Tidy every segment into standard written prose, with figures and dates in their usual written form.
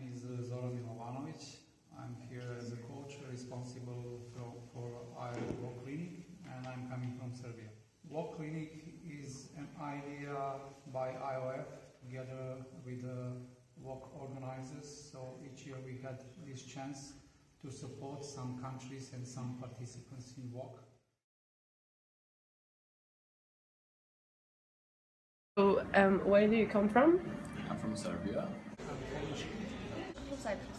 is Zoran Milovanovic. I'm here as a coach responsible for IOF Walk Clinic, and I'm coming from Serbia. Walk Clinic is an idea by IOF together with the walk organizers. So each year we had this chance to support some countries and some participants in walk. So, where do you come from? I'm from Serbia. From Cyprus.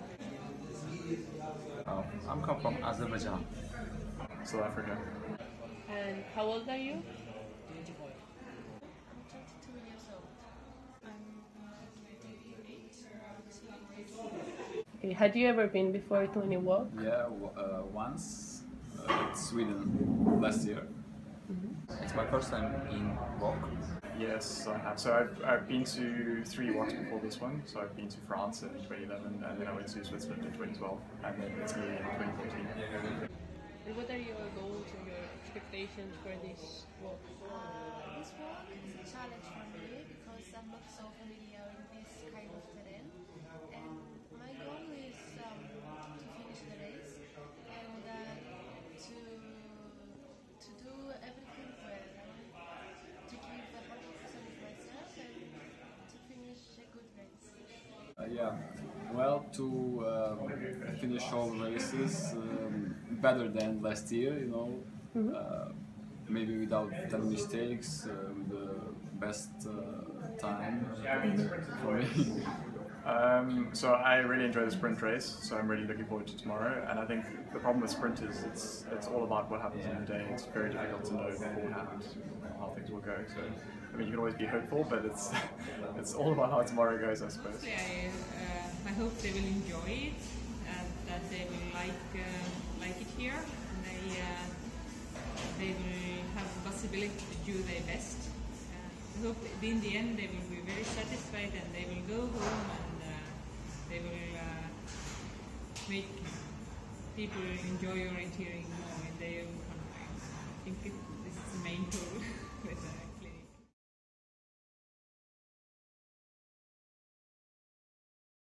I'm come from Azerbaijan. South Africa. And how old are you? 22 years old. I'm 28. Had you ever been before to any walk? Yeah, once in Sweden last year. It's my first time in walk. Yes, I have. So I've been to 3 walks before this one. So I've been to France in 2011, and then I went to Switzerland in 2012, and then Italy in 2014. And what are your goals and your expectations for this walk? This walk is a challenge for me because I'm not so familiar with this kind of terrain. And my goal is to finish the race and to do everything well, to give 100% of myself and to finish a good race. Yeah, well, to finish all races better than last year, you know, maybe without 10 mistakes, with the best time for me. So I really enjoy the sprint race, so I'm really looking forward to tomorrow. And I think the problem with sprint is it's all about what happens in the day. It's very difficult to know beforehand how things will go. So I mean, you can always be hopeful, but it's it's all about how tomorrow goes, I suppose. I hope they will enjoy it and that they will like it here, and they will have the possibility to do their best. I hope in the end they will be very satisfied and they will go home and they will make people enjoy orienteering more, and they